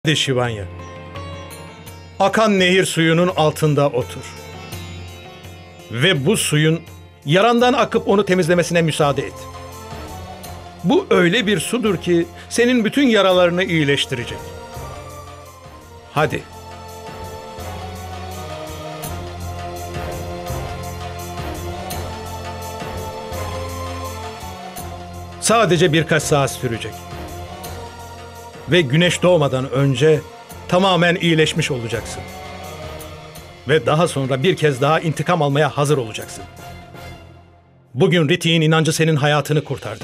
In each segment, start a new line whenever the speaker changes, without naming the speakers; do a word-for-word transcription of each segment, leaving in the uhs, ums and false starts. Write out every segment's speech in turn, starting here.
Hadi Şivanya, akan nehir suyunun altında otur. Ve bu suyun yarandan akıp onu temizlemesine müsaade et. Bu öyle bir sudur ki senin bütün yaralarını iyileştirecek. Hadi. Sadece birkaç saat sürecek. Ve güneş doğmadan önce tamamen iyileşmiş olacaksın. Ve daha sonra bir kez daha intikam almaya hazır olacaksın. Bugün Ritik'in inancı senin hayatını kurtardı.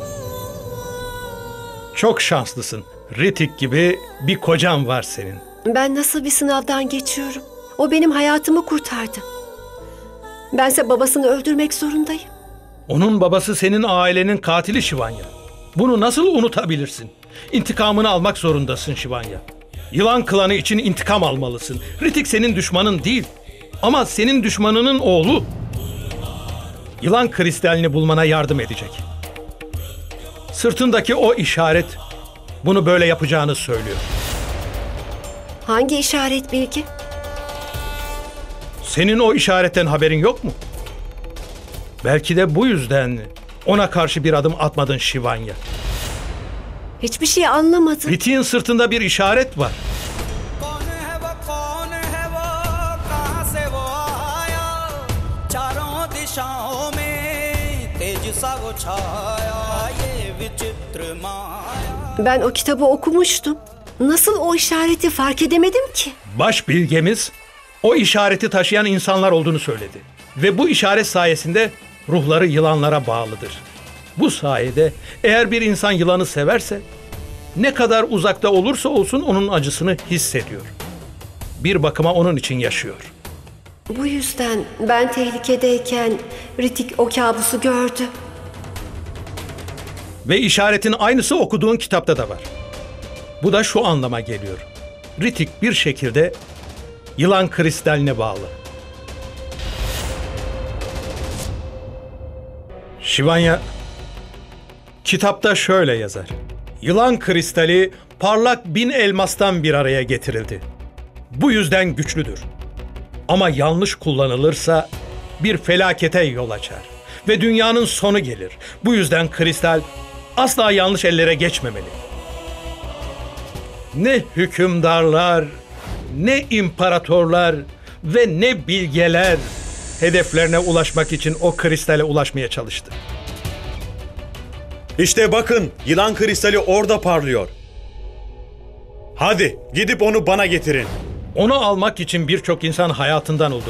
Çok şanslısın. Ritik gibi bir kocan var senin.
Ben nasıl bir sınavdan geçiyorum? O benim hayatımı kurtardı. Bense babasını öldürmek zorundayım.
Onun babası senin ailenin katili Şivanya. Bunu nasıl unutabilirsin? İntikamını almak zorundasın Şivanya. Yılan klanı için intikam almalısın. Ritik senin düşmanın değil. Ama senin düşmanının oğlu. Yılan kristalini bulmana yardım edecek. Sırtındaki o işaret bunu böyle yapacağını söylüyor.
Hangi işaret Bilge?
Senin o işaretten haberin yok mu? Belki de bu yüzden ona karşı bir adım atmadın Şivanya.
Hiçbir şey anlamadım.
Ritik'in sırtında bir işaret var.
Ben o kitabı okumuştum. Nasıl o işareti fark edemedim ki?
Baş bilgemiz o işareti taşıyan insanlar olduğunu söyledi. Ve bu işaret sayesinde ruhları yılanlara bağlıdır. Bu sayede eğer bir insan yılanı severse ne kadar uzakta olursa olsun onun acısını hissediyor. Bir bakıma onun için yaşıyor.
Bu yüzden ben tehlikedeyken Ritik o kabusu gördü.
Ve işaretin aynısı okuduğun kitapta da var. Bu da şu anlama geliyor. Ritik bir şekilde yılan kristaline bağlı. Şivanya, kitapta şöyle yazar. Yılan kristali parlak bin elmastan bir araya getirildi. Bu yüzden güçlüdür. Ama yanlış kullanılırsa bir felakete yol açar. Ve dünyanın sonu gelir. Bu yüzden kristal asla yanlış ellere geçmemeli. Ne hükümdarlar, ne imparatorlar ve ne bilgeler hedeflerine ulaşmak için o kristale ulaşmaya çalıştı.
İşte bakın, yılan kristali orada parlıyor. Hadi gidip onu bana getirin.
Onu almak için birçok insan hayatından oldu.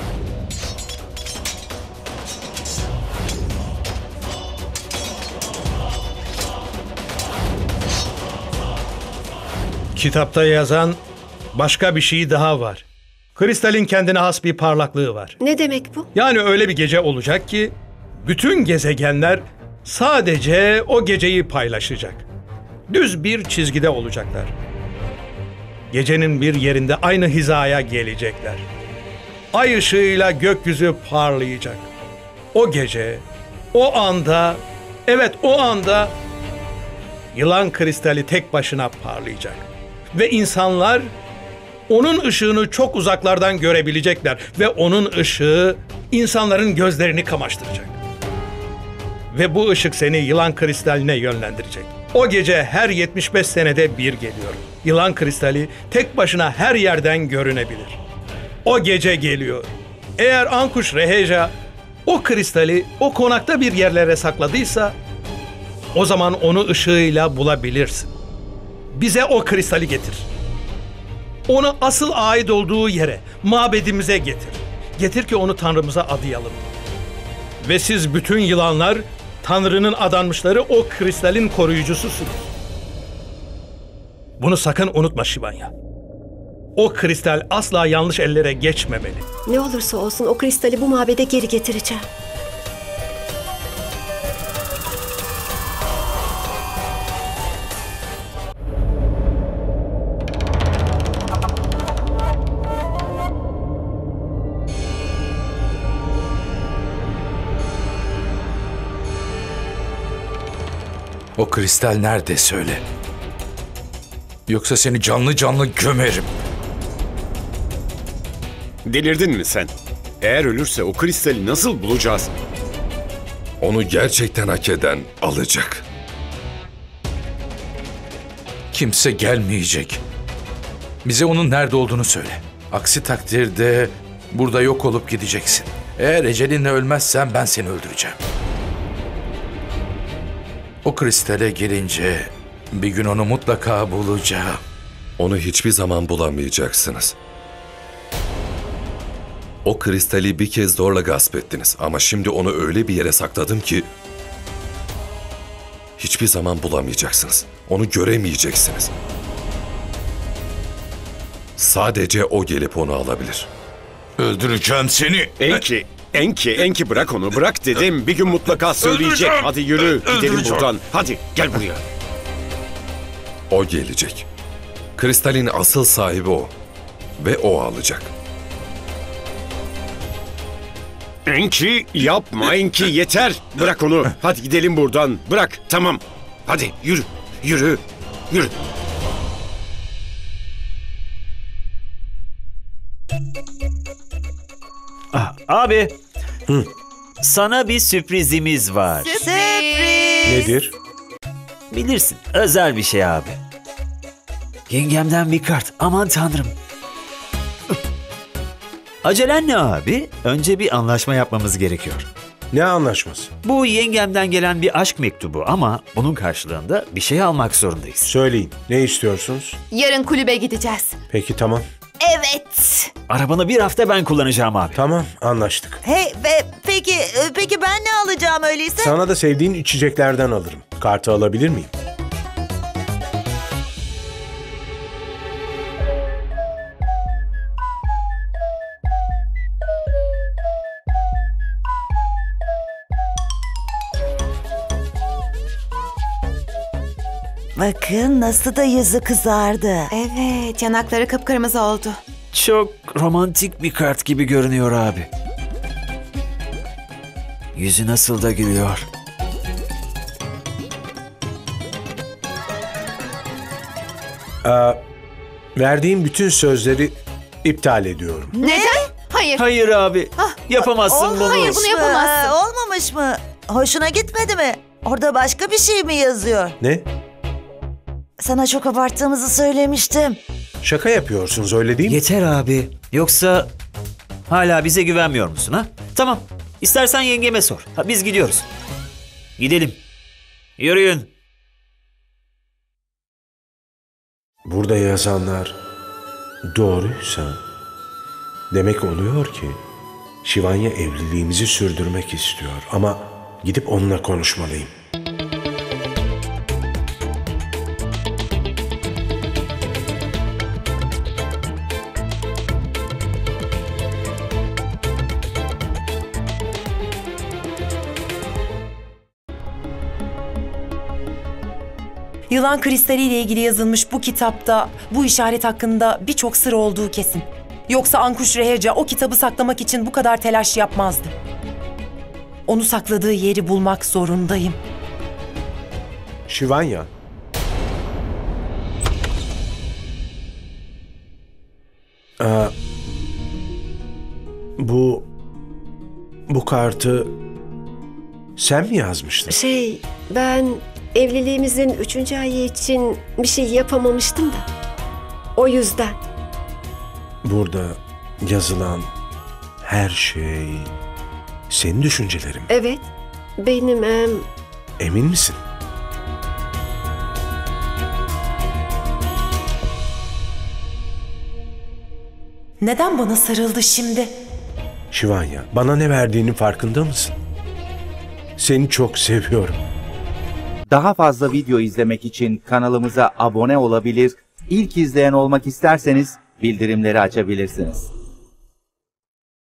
Kitapta yazan başka bir şey daha var. Kristalin kendine has bir parlaklığı var.
Ne demek bu?
Yani öyle bir gece olacak ki bütün gezegenler sadece o geceyi paylaşacak. Düz bir çizgide olacaklar. Gecenin bir yerinde aynı hizaya gelecekler. Ay ışığıyla gökyüzü parlayacak. O gece, o anda, evet o anda yılan kristali tek başına parlayacak. Ve insanlar onun ışığını çok uzaklardan görebilecekler ve onun ışığı insanların gözlerini kamaştıracak. Ve bu ışık seni yılan kristaline yönlendirecek. O gece her yetmiş beş senede bir geliyor. Yılan kristali tek başına her yerden görünebilir. O gece geliyor. Eğer Ankuş Reheja o kristali o konakta bir yerlere sakladıysa o zaman onu ışığıyla bulabilirsin. Bize o kristali getir. Onu asıl ait olduğu yere, mabedimize getir. Getir ki onu Tanrımıza adayalım. Ve siz bütün yılanlar Tanrı'nın adanmışları o kristalin koruyucususunuz. Bunu sakın unutma Şivanya. O kristal asla yanlış ellere geçmemeli.
Ne olursa olsun o kristali bu mabede geri getireceğim.
O kristal nerede söyle. Yoksa seni canlı canlı gömerim.
Delirdin mi sen? Eğer ölürse o kristali nasıl bulacağız?
Onu gerçekten hak eden alacak.
Kimse gelmeyecek. Bize onun nerede olduğunu söyle. Aksi takdirde burada yok olup gideceksin. Eğer ecelinle ölmezsen ben seni öldüreceğim. O kristale gelince bir gün onu mutlaka bulacağım.
Onu hiçbir zaman bulamayacaksınız. O kristali bir kez zorla gasp ettiniz ama şimdi onu öyle bir yere sakladım ki hiçbir zaman bulamayacaksınız. Onu göremeyeceksiniz. Sadece o gelip onu alabilir.
Öldüreceğim seni.
Enki, Enki, Enki bırak onu. Bırak dedim. Bir gün mutlaka söyleyecek.
Öldüreceğim.
Hadi yürü. Gidelim
Öldüreceğim.
buradan. Hadi gel buraya.
O gelecek. Kristalin asıl sahibi o. Ve o alacak.
Enki yapma Enki yeter. Bırak onu. Hadi gidelim buradan. Bırak. Tamam. Hadi yürü. Yürü. Yürü.
Ah, abi. Sana bir sürprizimiz var.
Nedir?
Bilirsin, özel bir şey abi. Yengemden bir kart. Aman tanrım. Acelen ne abi? Önce bir anlaşma yapmamız gerekiyor.
Ne anlaşması?
Bu yengemden gelen bir aşk mektubu ama bunun karşılığında bir şey almak zorundayız.
Söyleyin. Ne istiyorsunuz?
Yarın kulübe gideceğiz.
Peki tamam.
Evet.
Arabanı bir hafta ben kullanacağım abi.
Tamam anlaştık.
Hey ve peki e, peki ben ne alacağım öyleyse?
Sana da sevdiğin içeceklerden alırım. Kartı alabilir miyim?
Bakın nasıl da yüzü kızardı.
Evet, yanakları kıpkırmızı oldu.
Çok romantik bir kart gibi görünüyor abi. Yüzü nasıl da gülüyor.
Aa, verdiğim bütün sözleri iptal ediyorum.
Neden? Hayır.
Hayır abi. Yapamazsın bunu.
hayır, bunu yapamazsın.
Mı? Olmamış mı? Hoşuna gitmedi mi? Orada başka bir şey mi yazıyor?
Ne?
Sana çok abarttığımızı söylemiştim.
Şaka yapıyorsunuz öyle değil mi?
Yeter abi. Yoksa hala bize güvenmiyor musun ha? Tamam. İstersen yengeme sor. Ha, biz gidiyoruz. Gidelim. Yürüyün.
Burada yazanlar doğruysa demek oluyor ki Şivanya evliliğimizi sürdürmek istiyor ama gidip onunla konuşmalıyım.
Yılan kristali ile ilgili yazılmış bu kitapta bu işaret hakkında birçok sır olduğu kesin. Yoksa Ankuş Reheca o kitabı saklamak için bu kadar telaş yapmazdı. Onu sakladığı yeri bulmak zorundayım.
Şivanya. Aa, bu bu kartı sen mi yazmıştın?
Şey, ben evliliğimizin üçüncü ayı için bir şey yapamamıştım da. O yüzden.
Burada yazılan her şey senin düşüncelerin.
Evet, benim em,
Emin misin?
Neden bana sarıldı şimdi?
Şivanya, bana ne verdiğinin farkında mısın? Seni çok seviyorum.
Daha fazla video izlemek için kanalımıza abone olabilir, ilk izleyen olmak isterseniz bildirimleri açabilirsiniz.